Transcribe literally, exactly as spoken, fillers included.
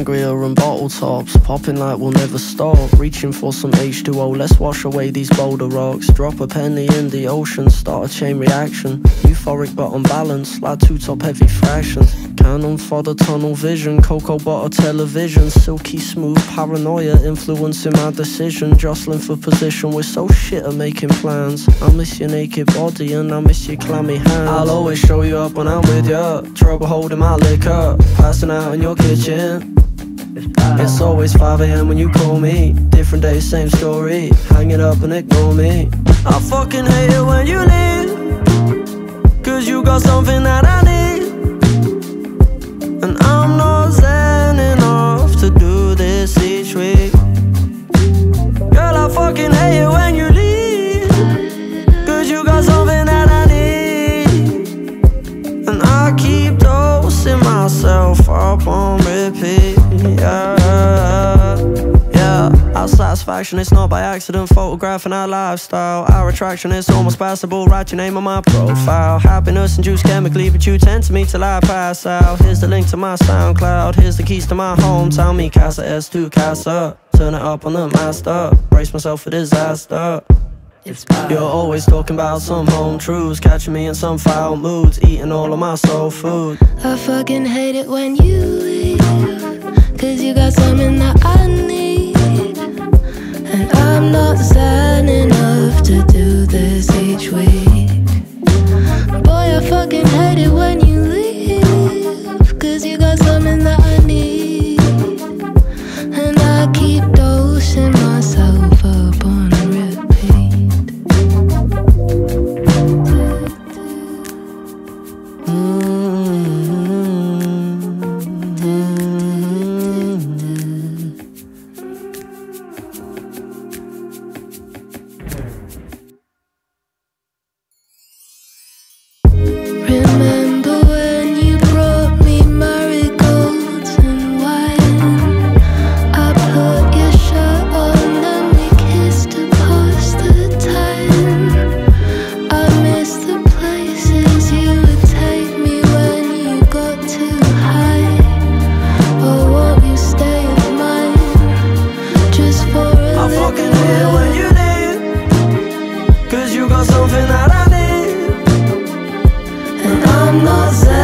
sangria and bottle tops, popping like we'll never stop. Reaching for some H two O, let's wash away these boulder rocks. Drop a penny in the ocean, start a chain reaction. Euphoric but unbalanced, like two top heavy fractions. Cannon for the tunnel vision, cocoa butter television. Silky smooth paranoia influencing my decision. Jostling for position, we're so shit at making plans. I miss your naked body and I miss your clammy hands. I'll always show you up when I'm with ya. Trouble holding my liquor, passing out in your kitchen. It's always five A M when you call me. Different day, same story. Hang it up and ignore me. I fucking hate it when you leave, cause you got something that I need, and I'm not zen enough to do this each week. Girl, I fucking hate it when you leave, cause you got something that I need, and I keep dosing myself up on repeat. Yeah, yeah. Our satisfaction, it's not by accident. Photographing our lifestyle. Our attraction, it's almost passable. Write your name on my profile. Happiness induced chemically, but you tend to me till I pass out. Here's the link to my SoundCloud. Here's the keys to my hometown. Me Casa S two Casa. Turn it up on the master. Brace myself for disaster. You're always talking about some home truths, catching me in some foul moods, eating all of my soul food. I fucking hate it when you leave, cause you got something that I need, and I'm not zen enough to do this each week. Boy, I fucking hate it when you leave, cause you got something that I need, and I keep dosing myself up on repeat. Remember when you brought me marigolds and wine? I put your shirt on and we kissed to pass the time. I miss the places you would take me when you got too high. Oh, won't you stay of mine just for a I little fucking hate it when you leave, cause you got something that I need, and I'm not sad.